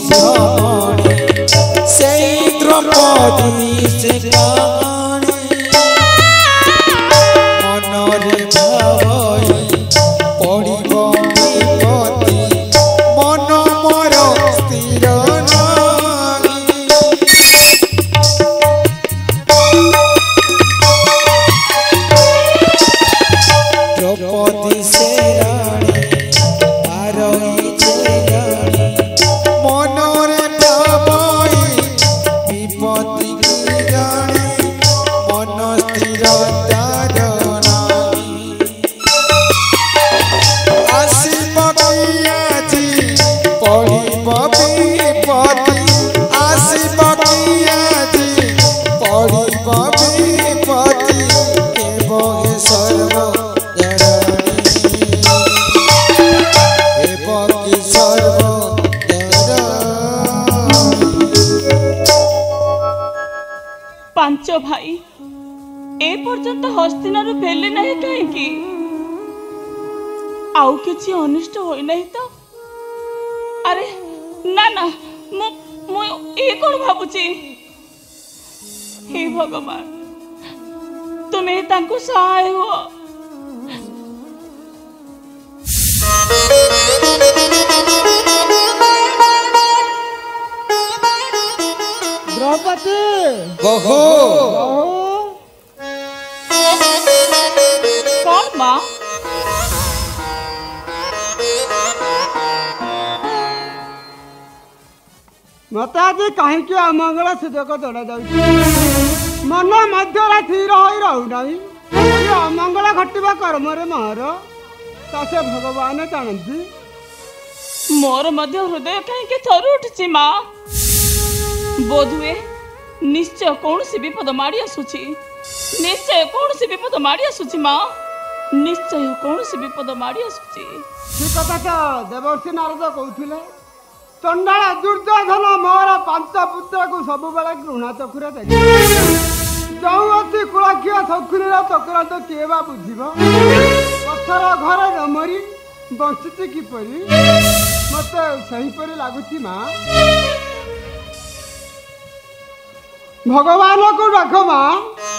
भ्रमणे से द्रौपदी से काणे मनरे भावई पड़िब विपत्ति मन मोर स्थिर द्रौपदी से रानी आरई रानी मनरे भावई विपत्ति की रानी मन स्थिर आसिब कियाजी पड़िब विपत्ति आसिब कियाजी पड़िब विपत्ति एवं सर्व पांच भाई ए पर्यंत हस्तिनारु फेले नहीं कहीं आउ किछि अनिष्ट होई नहीं तो अरे ना ना मु ए कोन भाबुची हे भगवान तुम्हें तांको सहाय हो द्रौपदी बहो कौन माँ मत आज कहीं अमंगल सुजोग जोड़ा जाऊँ मन मध्य स्थिर हो रहूना अमंगल घटवा कर्म मोर से भगवान जानती मोर मध्य हृदय कहीं थर उठी माँ बोधुए निश्चय कौन सी विपद माड़ी आसुची निश्चय कौन सी विपद माड़ी आसुची माँ निश्चय कौन सी विपद माड़ी आसुची ठीक कथा तो देवर्षि नारद कहते चंडाल दुर्योधन मोर पांच पुत्र को सब बेले घृणा चक्षुरे देखे जो अच्छी कुलक्षीय शकुनी चक्रांत किए बा बुझब पथर घर न मरी बंचुची किपरि मत सहीपरि लगुची माँ भगवान को रख माँ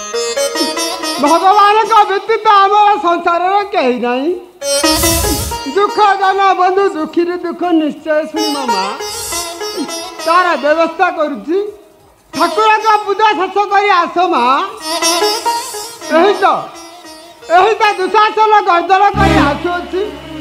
भगवान का व्यतीत आम संसार कहीं नहीं दुख जाना बंधु दुखी दुख निश्चय शुण माँ तार व्यवस्था करुच्ची ठाकुर का पूजा शेष कर आस माँ यही तो दुशासन गर्दन कर आसुची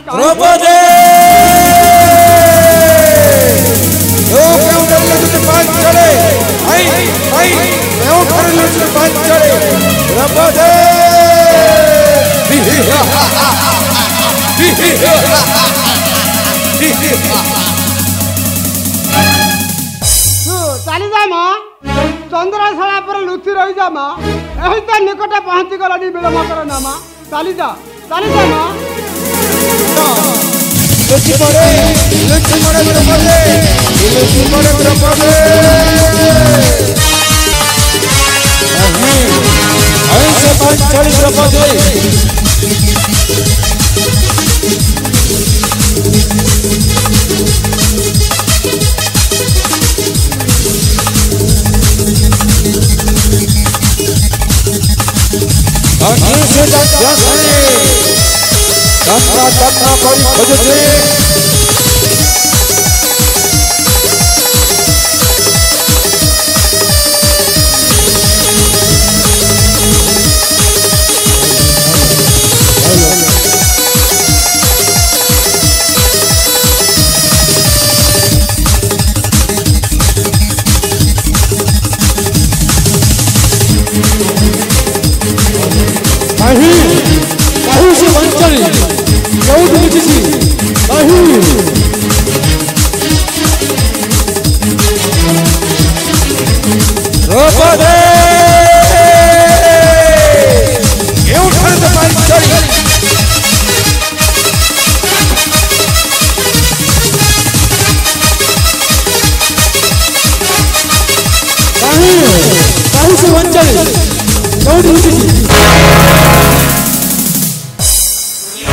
चली जा माँ चंद्रशाला पर लुचि रही जा माँ यही तो निकट पहुंची गलनी विलम्ब कर ना माँ चली जा माँ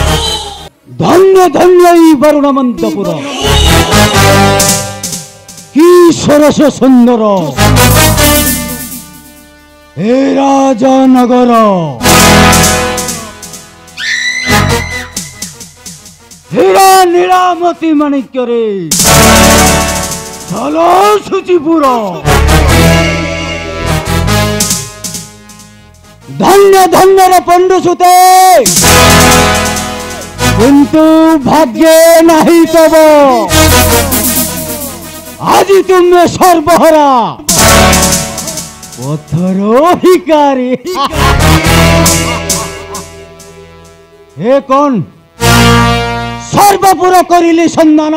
धन्य धन्य वरुणमंतपुर কি সরস সুন্দর হে রাজনগর হীরা নীলামতি মাণিক্যরে চলো সুচিপুর ধন্য ধন্য রে পণ্ডুসুতে কিন্তু ভাগ্যে নাহি তব আজি তুমি সর্বহরা পথর ভিকারী হে কোন সর্বপুর করিলি সন্ধান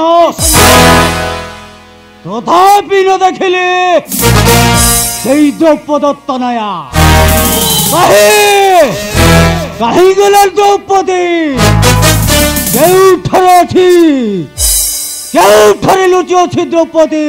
তথাপি ন দেখিলি সেই দ্রৌপদত্ত নয়া কাহি গেলেন দ্রৌপদী কেউঠারে অছি কেউঠারে লুচি অছি দ্রৌপদী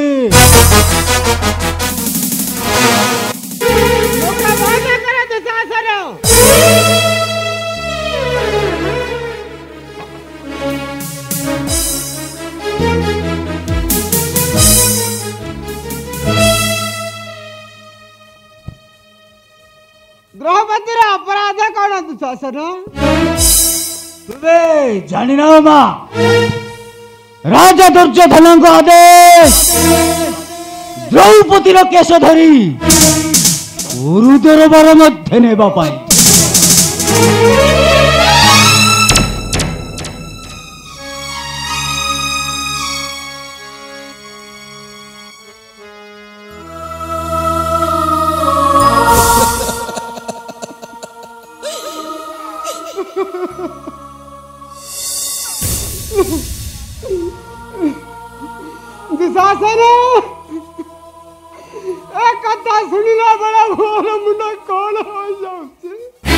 द्रौपदीर अपराध कौन दुशासन तुवे जानी ना मा राजा दुर्योधन आदेश द्रौपदीर केश धरी गुरु दरबार मध्य नेबा पाई दुशासन एक कथा सुनिला बड़ा मोर मुंडा कौन हो जाउछे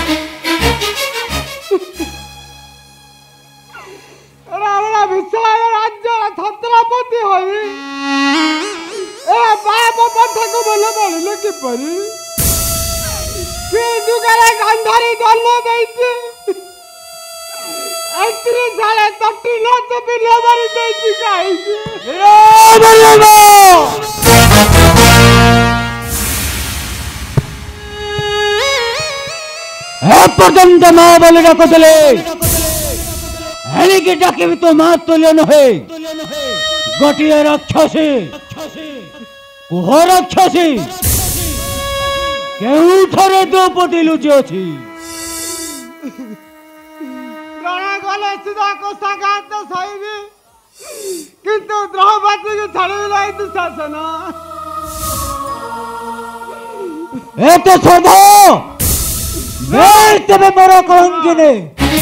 रावण विशाल राज्य छत्रपति होई ए बाप पथ को मन पड़ले कि परी के जुगरे गांधारी जन्म देइछे ऐत्री साले तट्टी न तो बिना मरी देइछी काई पर्यंत माँ बोले डाकुले हेलिके डाके भी तो माँ तुल्य नहे गोटिए राक्षसी कुह राक्षसी केउठारे द्रौपदी लुचि अछि प्राण गले सुधा को सगात सहिबी किंतु द्रौपदी को छाड़ी लाई दुशासन एते सदा मैं तेरे मरो कहूंगी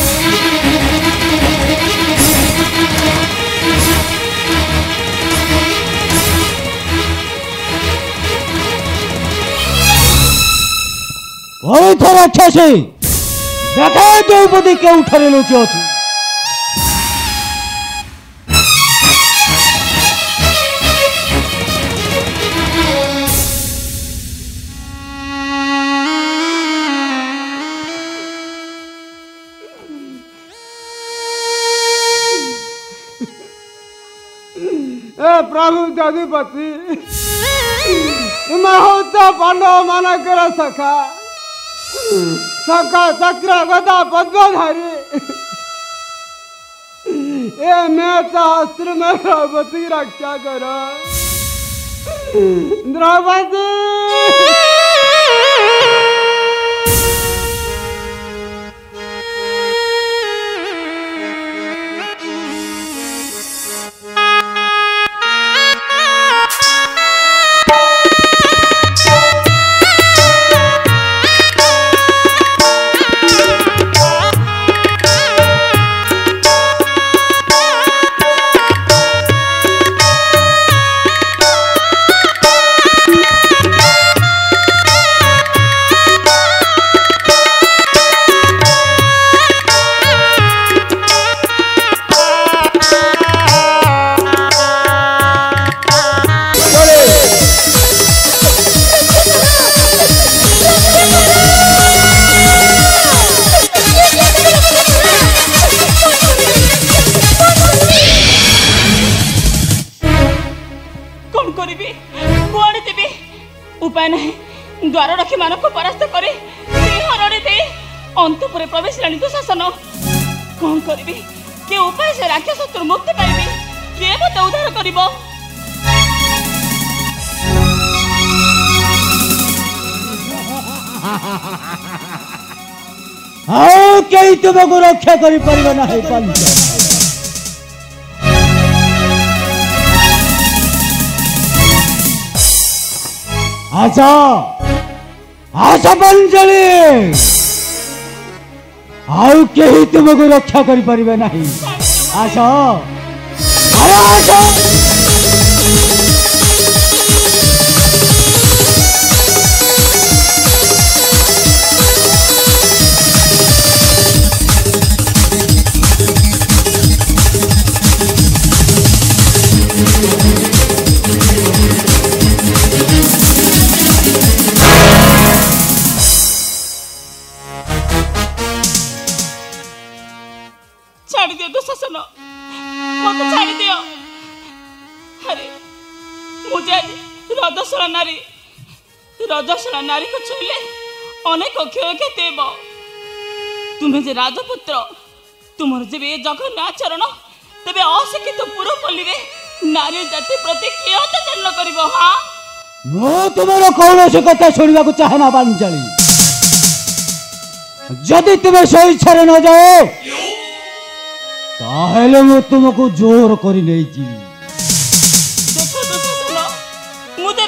वही थोड़ा अच्छा से देखा द्रौपदी के उठारे लुचि अछि प्रभु जगपति मैं हूँ तो पांडव मानकर सखा सखा चक्र गदा पद्मधारी ए मैं तो अस्त्र में द्रौपदी रक्षा करो द्रौपदी उपाय नहीं द्वार रखी मानक परास्त करे हरणे दे अंतपुरे प्रवेश लाणी दुशासन कौन करी के उपाय से राक्षस मुक्ति पाइबी के मत उद्धार करिबो हाँ कहीं तुमको रक्षा करी परिबो नाही पंच आजा आजा पंचली आउ कहीं तुमको रक्षा करी परिबे नाही आजा अरे आजा छाड़ी दियो दुशासन मत छाड़ी दियो अरे मुझे रजस्वला नारी को छुईले अनेक क्षय क्षति हेब तुम्हें जे राजपुत्र तुमर जब ये जघन्य आचरण तेबे अशिक्षित पुरपल्ली रे नारी जाति प्रति किए अत्याचार न करिबो हां मो तुमरो कौन कथा शुणा को चाहे ना पांचाली जदि तुम्हें सही इच्छा न जाओ ताहले मु तुमको जोर करी नहीं जी देखो दुशासन मुझे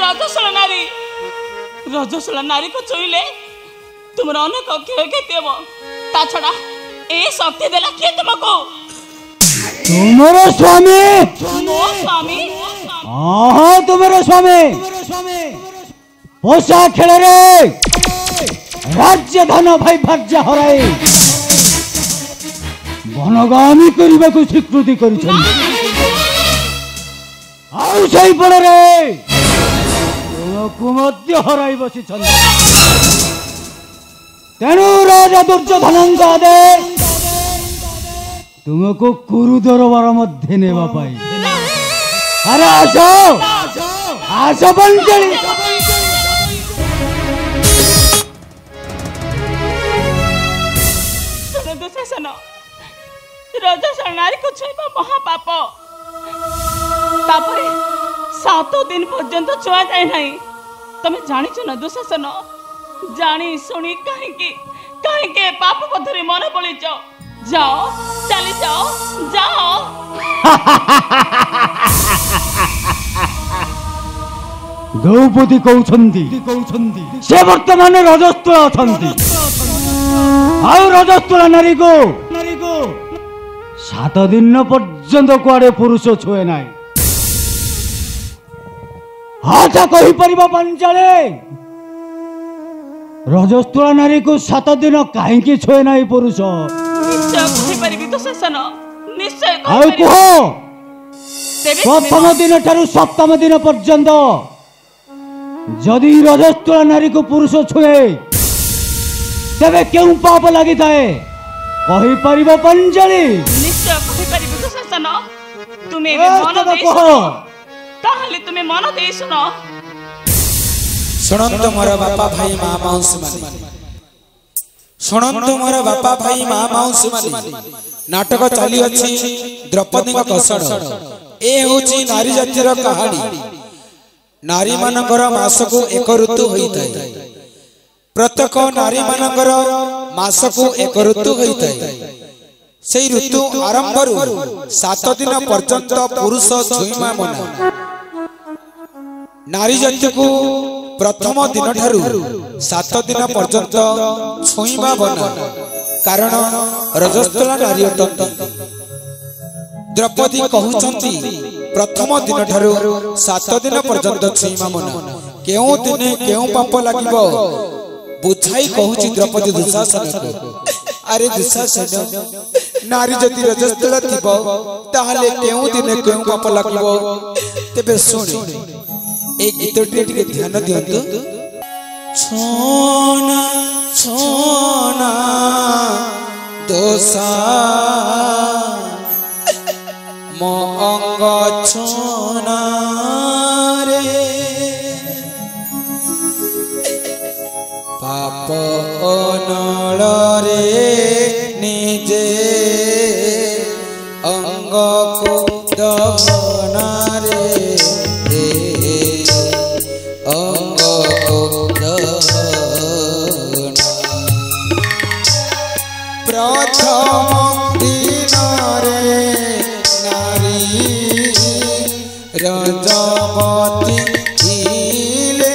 रजस्वला नारी को छुईले तुम अनेक क्षय क्षति हेब ता छड़ा ए शक्ति देला किए तुमको तुम्हारा स्वामी मो स्वामी हाँ तुम्हारा स्वामी पोषा खेल रे राज्य धन भाई भाज्य हराई वनगामी करने को स्वीकृति हराई बसी तेणु राजा दुर्योधन आदेश तुमको कुरु दरबार मध्य नेवा पाई अरे आसो आसो पंचली दुशासन रजस्वला नारी को छुईबा महापाप तापरे 7 दिन पर्यंत छुआ जाए नहीं तमे जानिछ ना दुशासन जानी सुनी कहीं पाप पथरे मन पड़ीच जाओ चली जाओ द्रौपदी कहउछंती से वर्तमान रजस्वला अछंती आउ रजस्वला नारी को 7 दिन पर्यंत कुआडे पुरुष छुए नाई हाथा कही परिबा पंचाले रजस्वला नारी को 7 दिन काहे छुए नाई पुरुष निश्चय कहि परिबि दुशासन निश्चय आउ कहो प्रथम दिन ठारू सप्तम दिन पर्यंत जदि रजस्वला नारी को पुरुष छुए तेबे क्यों पाप लगी थाए कही परिबो पंचली निश्चय कहि परिबि दुशासन तुमे मन दे सुनो ताहले तुमे मन दे सुनो शुणंत मोर बापा भाई मां माउसी माने शुणंत मोर बापा भाई मां माउसी माने नाटक चली अछि द्रौपदी का कसड़ ए होची नारी जातिर कहानी नारी मानकर मासको एक ऋतु होइतै प्रत्येक नारी मानकर मासको एक ऋतु होइतै सेई ऋतु आरंभ रु 7 दिन पर्यंत पुरुष छुईमा मना नारी जाति को प्रथम दिन ठारू 7 दिन पर्यंत छुईमा बना कारण रजस्वला नारी अटंती द्रौपदी कहउचंती प्रथम दिन ठारू 7 दिन पर्यंत छुईमा मना केउ दिने केउ पाप लागिबो बुझाई कहउची द्रौपदी दुशासन को अरे दुशासन नारी जदि रजस्वला थिबो ताहले केउ दिने केउ पाप लागिबो तेबे सुनी एक गीतटी टिके ध्यान दियंतु छोना छोना दोसा मो अंग छोना रे पाप अनଳରେ ନିଜେ ଅଙ୍ଗକୁ ଦହନରେ ଅଙ୍ଗକୁ ଦହନ ପ୍ରଥମ ଦିନରେ ନାରୀ ରଜବତୀ ଥିଲେ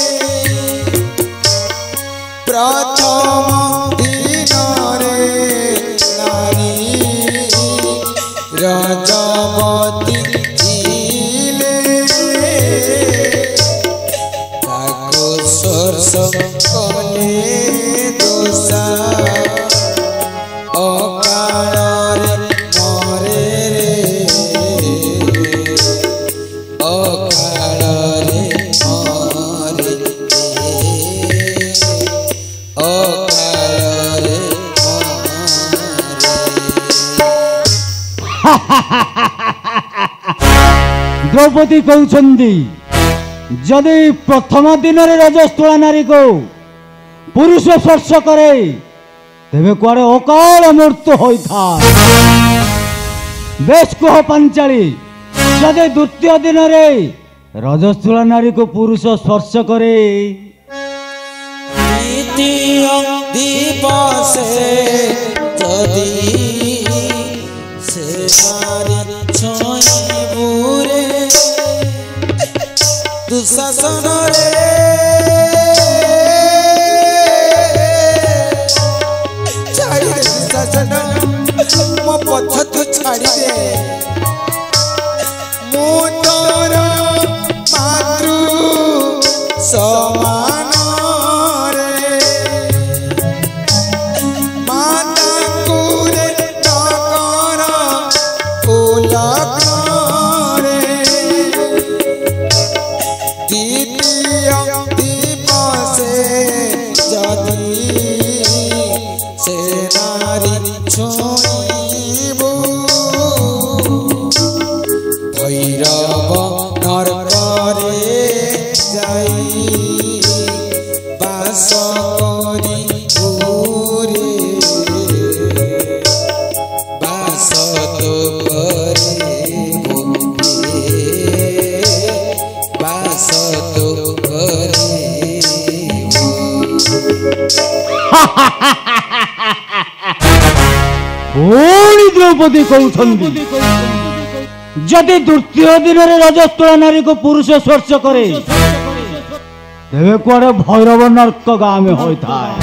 प्रथम दिनरे नारी रजबती ଥିଲେ ताको स्पर्श कले दोषा अकाଳରେ मरे रे अकाଳରେ मरे अकाଳରେ द्रौपदी कहते जदि प्रथम दिन में रजस्वला नारी को पुरुष स्पर्श करे तेरे कुआड़े अकाल मृत्यु होता बेश कह पांचाली जदि द्वितीय दिन में रजस्वला नारी को पुरुष स्पर्श करे द्वितीय दिवसे जदि से नारी छुईबुरे दुशासन रे छाड़ी दे दुशासन मो पथ तू छाड़ी दे मो तोर मातृ समान भैरव नरकरे जाई बास करी पूरे बास तो करे बास तो करे द्रौपदी कहते जदि द्वितीय दिन में रजस्वला नारी को पुरुष स्पर्श करे तेरे कुआड़े भैरव नर्क गाँ में होता है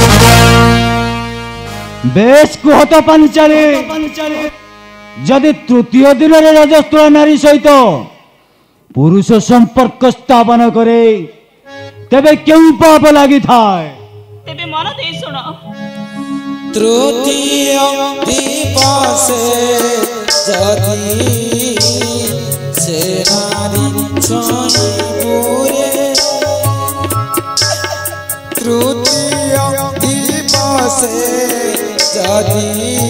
बेश कहत पांचाली जदि तृतीय दिन में रजस्वला नारी सहित पुरुष संपर्क स्थापन करे तेबे क्यों पाप लगी था तेबे मन दे सुन तृतीय दिवसे जदि से नारी छुईबुरे तृतीय दिवसे जदि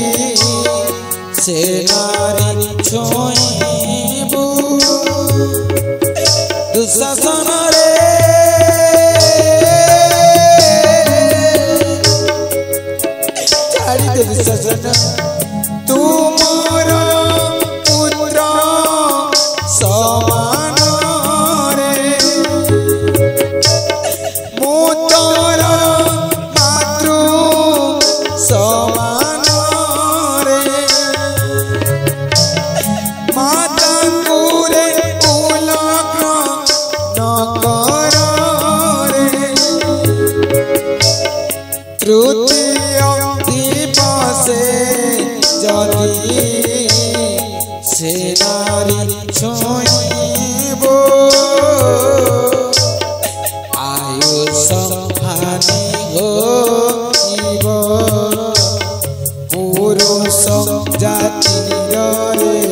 से नारी छुईबु दुशासन रे तुमर पुत्र समान रे मो तोर मातृ समान रे माता कुरे उलग्न न कर रे तृतीय दिवसे जदि से नारी छुईबो आयुष हानि होइब पुरुष जातिर रे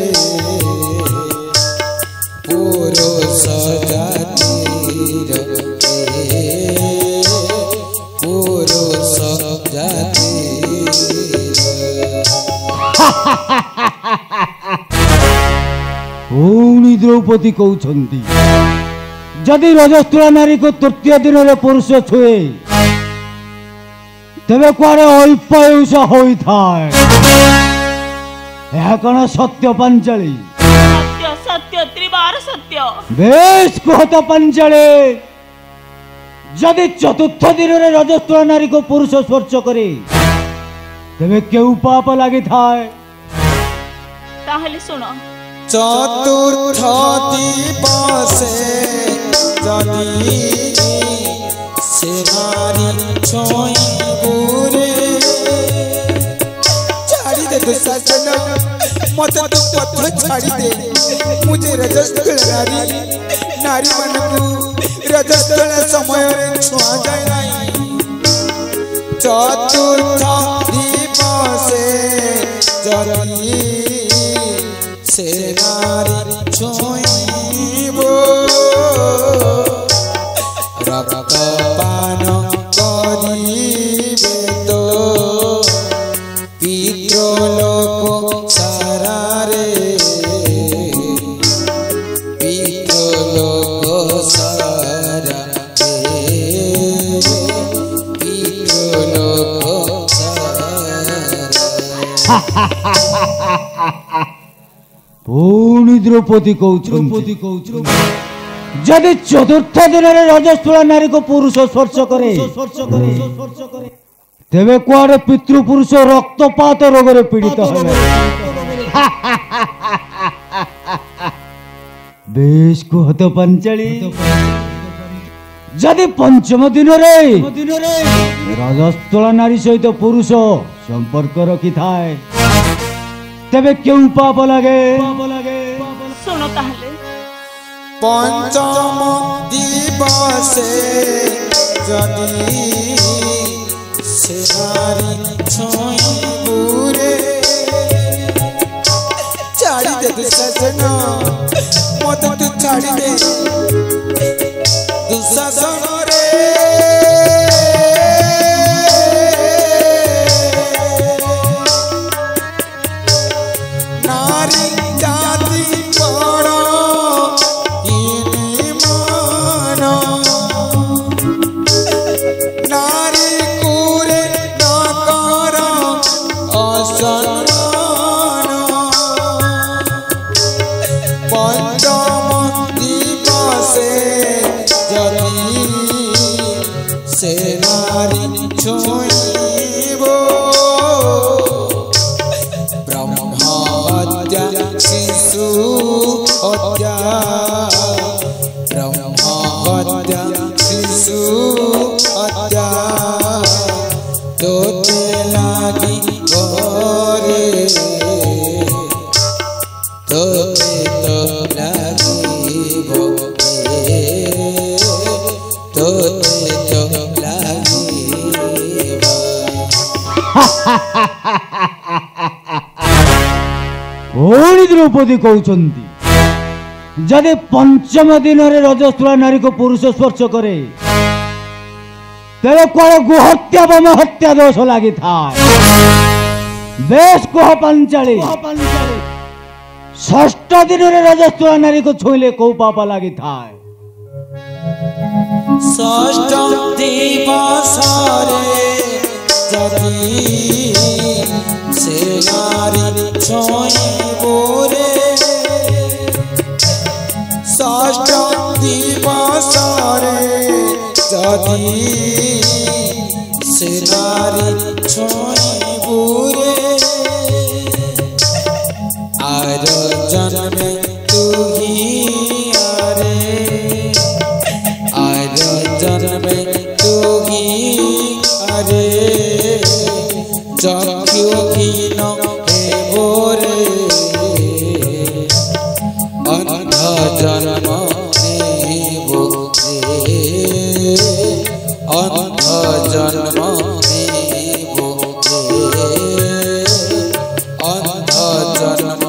पुरुष जातिर पुरुष जातिर पुणी द्रौपदी कहते जदि रजस्वला नारी को तृतीय दिन में पुरुष छुए तेरे कुआरे अल्प आयुष होइथाए यह कौन सत्य पंचली सत्य सत्य त्रिवार सत्य बेश कहत पंचली जदि चतुर्थ दिन रे रजस्वला नारी को पुरुष स्पर्श करे तेरे केउ पाप लागि थाए ताहले सुनो चतुर्थ दिवसे जदि से नारी छोईबुरे छाड़ी दे दुशासन मत तू पथ छाड़ी दे मुझे रजस्वला नारी मन को रजस्वला समय रे छुआ जाए नहीं चतुर्थ दिवसे जदि से नारी छोईबो रक्त पान करिबे तो पितृलोक सारा रे पितृलोक सारा रे पितृलोक सारा पुणी द्रौपदी कौछन्ति जदि चतुर्थ दिन रे रजस्वला नारी को पुरुष स्पर्श करे तेबे कुआरे पितृपुरुष रक्तपात रोग रे पीड़ित हेबे बेश कहत पंचली जदि पंचम दिन रे रजस्वला नारी सहित पुरुष संपर्क रखी थाए तेबे क्यों पाप लगे सुनो ताहले पंचम दिवसे जदि से नारी छोईबुरे छाड़ी दे दुशासन मत तू छाड़ी दे दुशासन रे नारी जाति बड़ मान नारी कुरे न कर असम्मान पंचम दिवसे जदि से नारी छोईबो हत्या शिशु हत्या ब्रह्म हत्या शिशु हत्या तोते लागी घरे तोते तो लागी भोगे तोते तो लागी पुणी द्रौपदी कहउछन्ति जदि पंचम दिन रे रजस्वला नारी को पुरुष स्पर्श करे तेरे कुआरे गोहत्या बम हत्या दोष लागि थाए बेश कह पंचली षष्ठ दिन रे रजस्वला नारी को छुईले को पाप लागि थाए षष्ठ दिवसरे जदि से नारी छोईबुरे षष्ठ दिवसरे जदि से नारी छोईबुरे आर जन्मे तू ही आरे आर जन्मे तू ही आरे चक्षुहीन हेबो रे अंध जन्म नेबो रे अंध जन्म नेबो रे अंध जन्म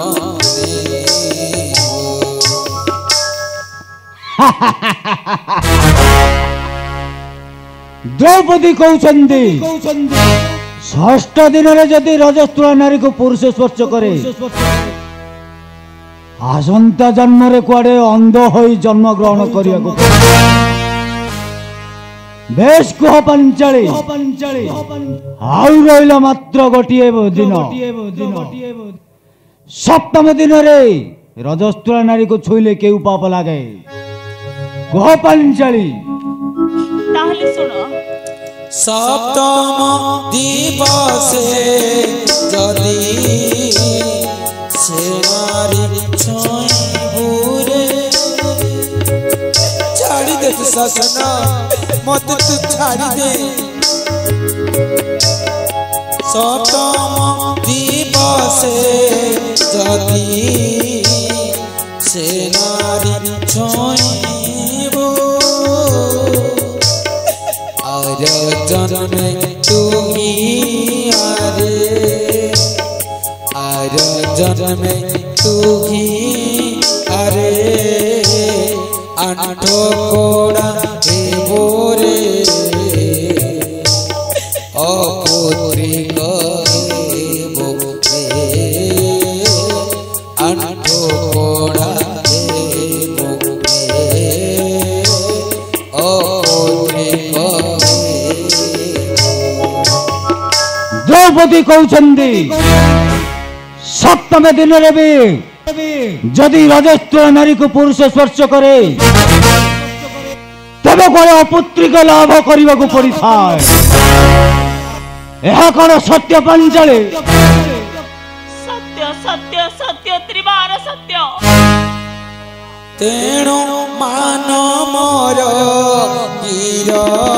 द्रौपदी कहउछन्ति षष्ठ दिन रे जदि रजस्वला नारी को पुरुष स्पर्श करे आसंता जन्म रे कुआडे अंध होई जन्म ग्रहण करिया को बेश कुह पंचाली आउ रहिला मात्र गोटिए दिन सप्तम दिन रे रजस्वला नारी को छुईले केउ पाप लागे कुह पंचाली ताहले सुनो सप्तम दिवसे जदि से नारी छुईबुरे छाड़ी दे तू ससना मत तू छाड़ी दे सप्तम दिवसे जदि से नारी छुईबु आर जन्मे तू ही आर जन्मे तू ही अरे आठो कोड़ा हे बोरे अपुत्री हे बोरे आठो कोड़ा हे बोरे अपुत्री द्रौपदी कहते सप्तम दिन रे भी जदि रजस्वला नारी को पुरुष स्पर्श करे तबे कोले अपुत्रिक लाभ करने को पड़ी थाए यह कौन सत्य पंचाली सत्य सत्य सत्य त्रिवार सत्य तेणु मान मोर वीर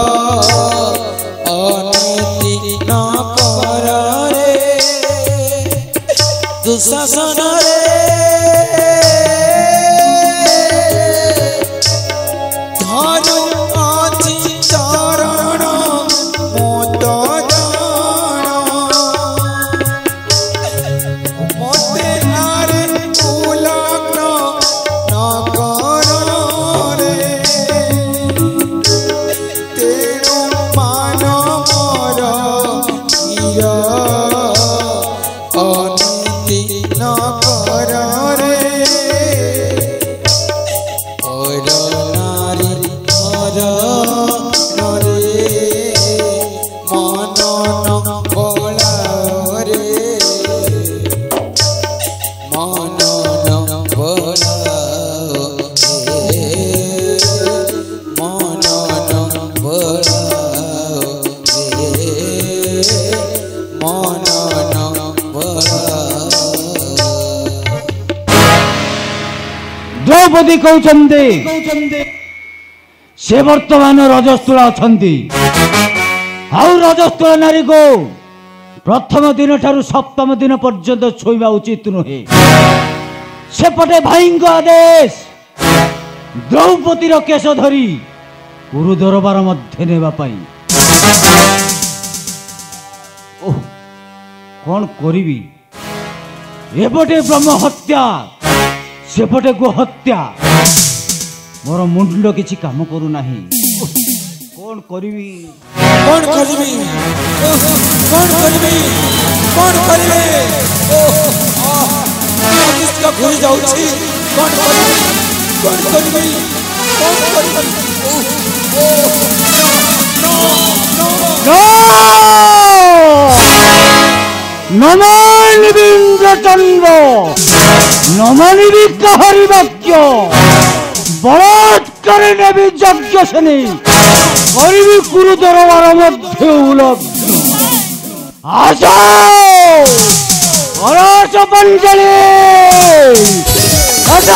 अनीति न कर रे दुशासन रे धनु अछि चरण मोत जान मोते आरे उलग्न न कर रे तेणु मान मोर वीर अनीति न कर रे और नारी हर रे मन न बोला रे मन न बोला रे मन न बोला रे मन न बोला द्रौपदी कहते से वर्तमान रजस्वला अछंती आउ रजस्वला नारी को प्रथम दिन ठारू सप्तम दिन पर्यंत छुईबा उचित नुहे सेपटे भाई आदेश द्रौपदीर केश धरी गुरु दरबार मध्य नेबा पाई ओह कौन करिबी एपटे ब्रह्म हत्या सेपटे गो हत्या मोर मुंड किछि काम करू नाही कौन करिबी कौन करिबी कौन करिबी कौन करिबे किसका घुरी जाउछि कौन करिबी कौन करिबी कौन करिबी नो नमानिबी इंद्रचंद्र नमानिबी कहरी वाक्य बलात्कार नेबी यज्ञ सेनी करिबी गुरु दरबार मध्य उलग्न आसो अरस पंचाली आसो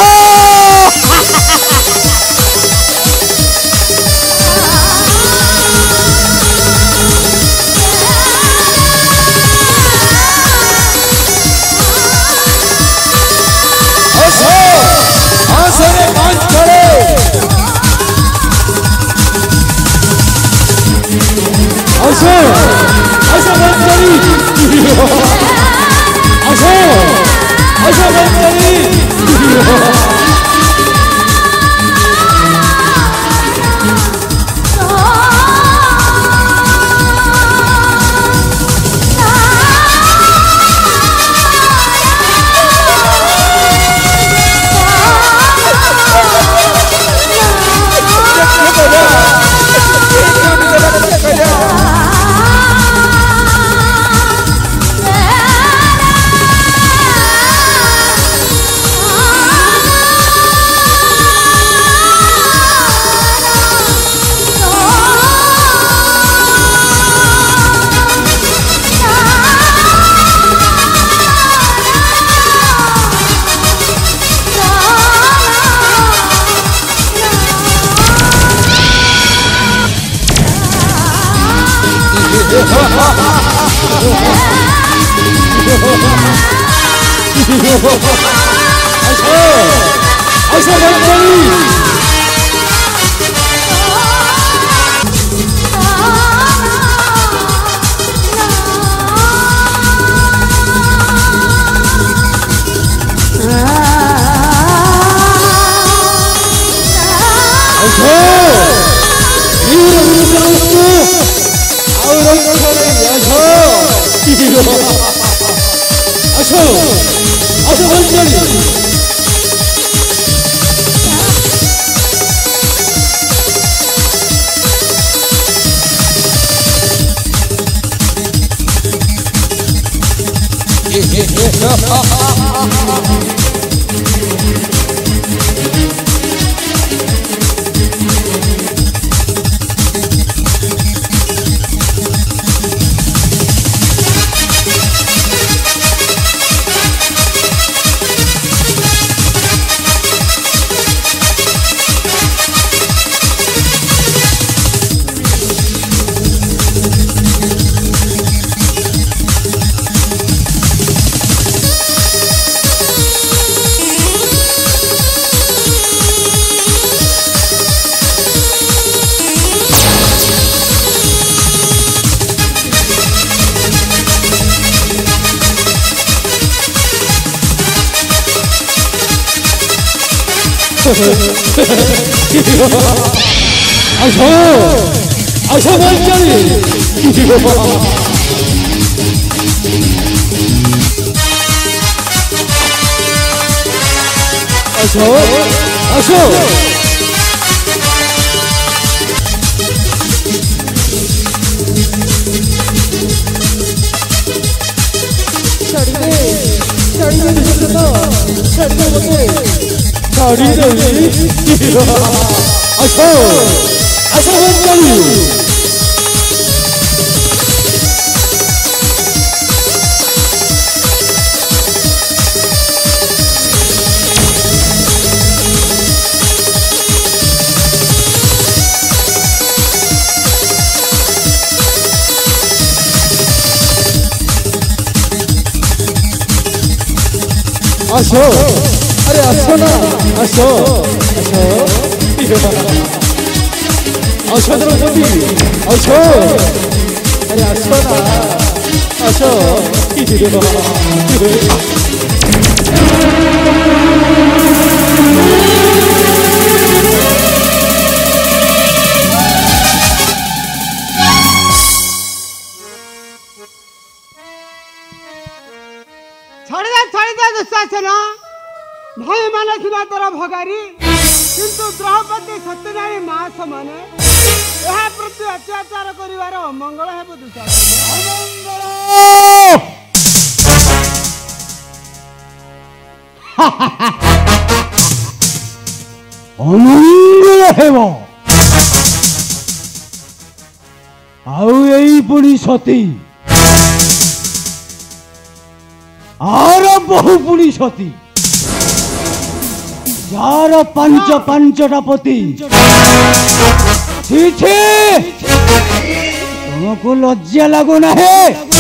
आसो अरे आसो ना आसो आसो आसो द्रौपदी आसो अरे आसो ना आसो छाड़ी दे दुशासन भाई माने सिना तोरा भगारी किंतु द्रौपदी सत्यनारायण मां समाने यह प्रति अत्याचार करिवार अमंगल हेब दुशासन अमंगल हेब आउ एई पुणी सती आर बहु पुणी सती जार पांच पांचटा पति तुमको लज्जा लगुना है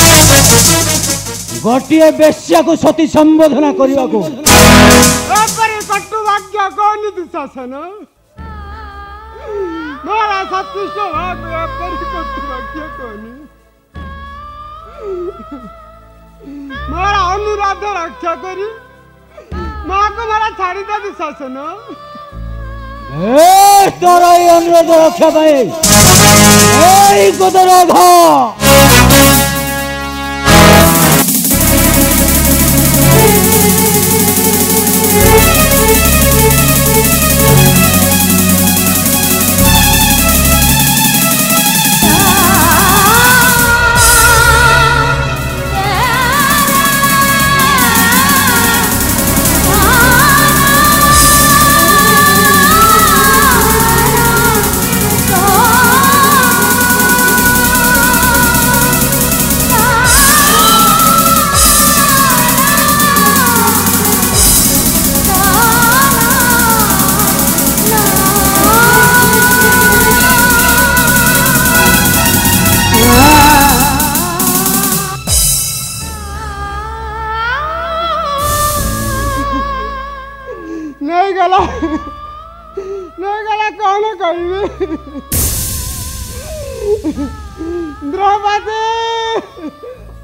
गोटे बेश्या को सती संबोधना करने को कटु वाक्य कौन दुशासन मेरा सत्युष्ट कटु वाक्य कौन मारा अनुराध रक्षा करी माँ को मारा छाड़ी दे दुशासन तोरा अनुरोध रक्षा पाए गोदराघ कहबे द्रौपदी